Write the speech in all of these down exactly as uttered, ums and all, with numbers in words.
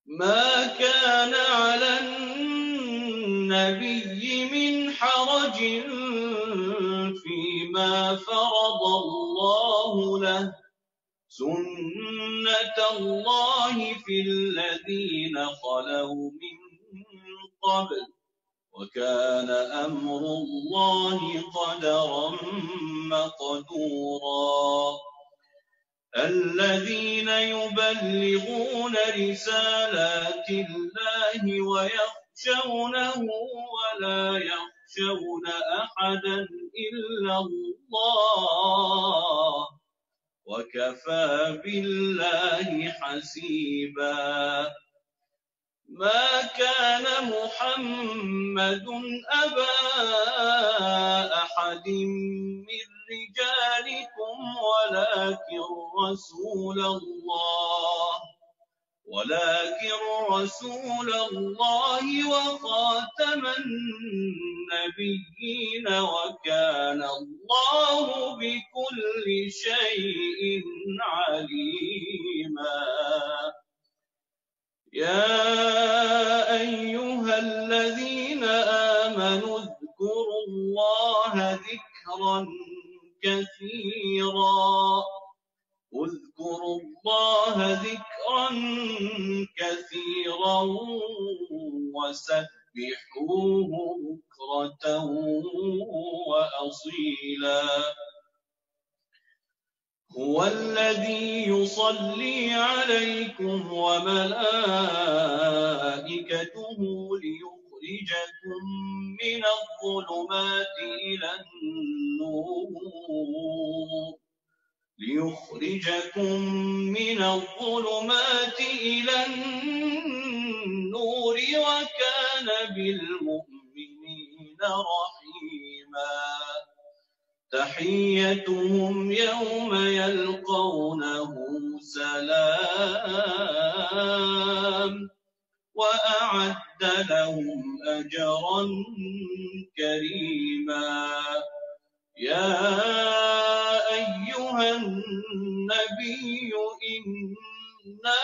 ما كان على النبي من حرج فيما فرض الله له سنة الله في الذين خلوا من قبل وكان أمر الله قدرا مقدورا الذين يبلغون رسالات الله ويخشونه ولا يخشون أحدا إلا الله وكفى بالله حسيبا ما كان محمد أبا أحد من رجالكم ولكن رسول الله ولكن رسول الله وخاتم النبيين وكان الله بكل شيء عليما يا أيها الذين آمنوا اذكروا الله ذكرا كثيرا اذكروا الله ذكرا كثيرا وسبحوه بكرة وأصيلا هو الذي يصلي عليكم وملائكته ليخرجكم من الظلمات إلى النور ليخرجكم من الظلمات إلى النور وكان بالمؤمنين رحيما تحيتهم يوم يلقونه سلام وأعد لهم أجرا كريما يا أيها النبي إنا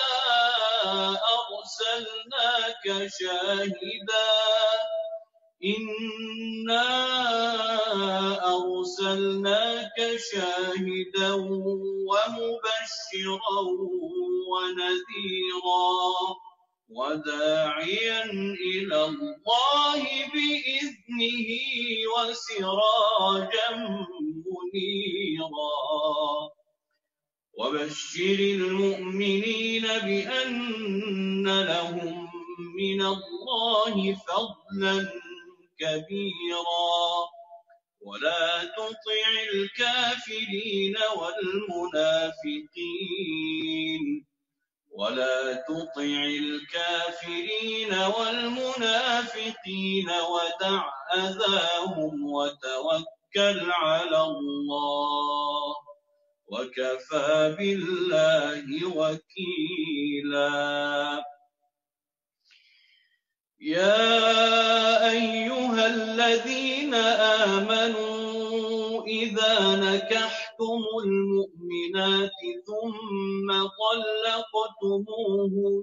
أرسلناك شاهدا إنا أرسلناك شاهدا ومبشرا ونذيرا وداعيا إلى الله بإذنه وسراجا منيرا وبشر المؤمنين بأن لهم من الله فضلا كبيرا ولا تطع الكافرين والمنافقين ولا تطع الكافرين والمنافقين ودع أذاهم وتوكل على الله وكفى بالله وكيلا يا أيها الذين آمنوا إذا نكحتم المؤمنات ثم طلقتموهن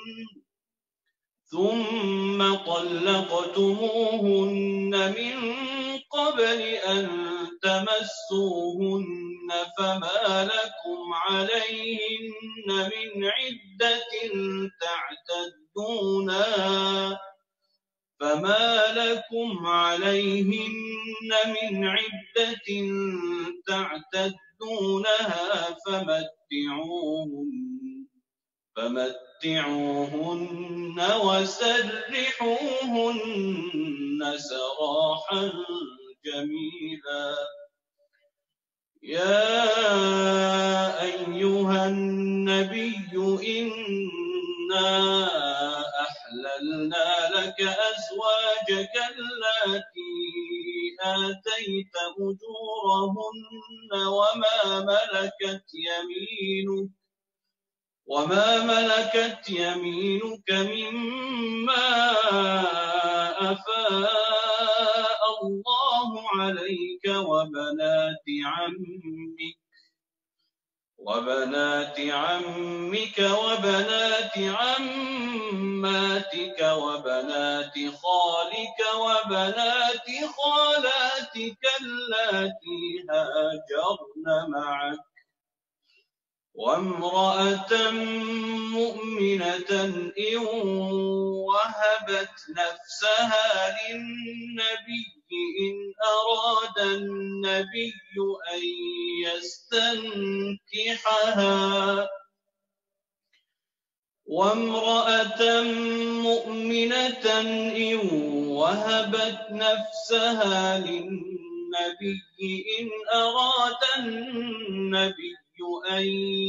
ثم طلقتموهن من قبل أن تمسوهن فما لكم عليهن من عدة تعتدونها فما لكم عليهن من عدة تعتدونها فمتعوهن فمتعوهن وسرحوهن سراحا جميلا يا أيها النبي إنا أحللنا لك أزواجك اللاتي آتيت أجورهن وما ملكت يمينك وما ملكت يمينك مما أفاء الله عليك وبنات عمك وبنات عمك وبنات عماتك وبنات خالك وبنات خالاتك اللاتي هاجرن معك وامرأة مؤمنة إن وهبت نفسها للنبي إن أراد النبي أن يستنكحها وامرأة مؤمنة إن وهبت نفسها للنبي إن أراد النبي أن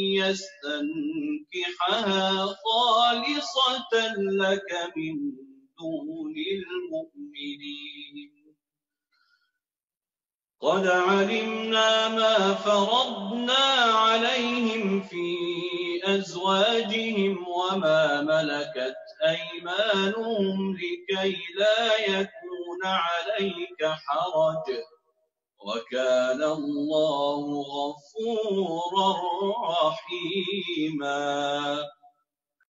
يستنكحها خالصة لك من دون المؤمنين قد علمنا ما فرضنا عليهم في أزواجهم وما ملكت أيمانهم لكي لا يكون عليك حرج وكان الله غفورا رحيما